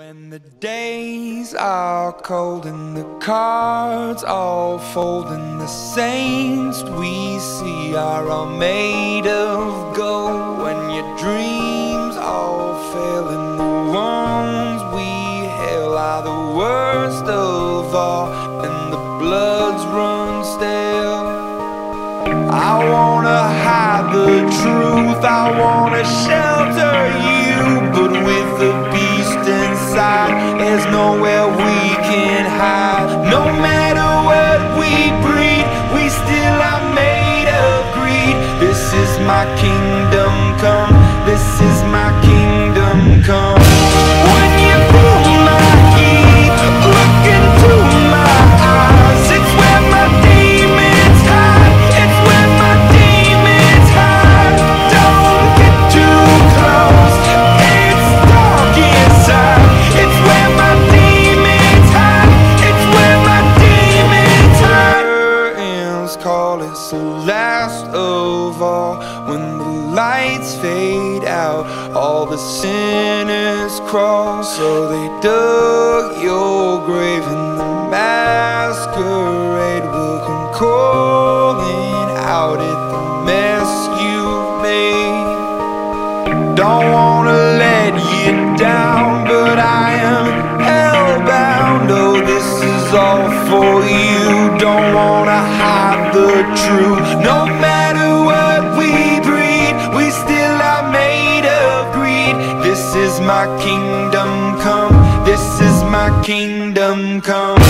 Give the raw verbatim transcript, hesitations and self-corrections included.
When the days are cold and the cards all fold and the saints we see are all made of gold, when your dreams all fail and the ones we hail are the worst of all and the bloods run stale, I wanna hide the truth, I wanna shelter you, but with the beast inside, there's nowhere we can hide. No matter what we breed, we still are made of greed. This is my kingdom come, this is my kingdom come. When you pull my heat, look into my eyes, it's where my demons hide, it's where my demons hide. Don't get too close, it's dark inside, it's where my demons hide, it's where my demons hide. Curtains call, it's the last of all. When the lights fade out, all the sinners crawl. So they dug your grave and the masquerade will come calling out at the mess you've made. Don't wanna let you down, but I am hellbound. Oh, this is all for you. Don't wanna hide the truth. No matter what we breed, we still are made of greed. This is my kingdom come, this is my kingdom come.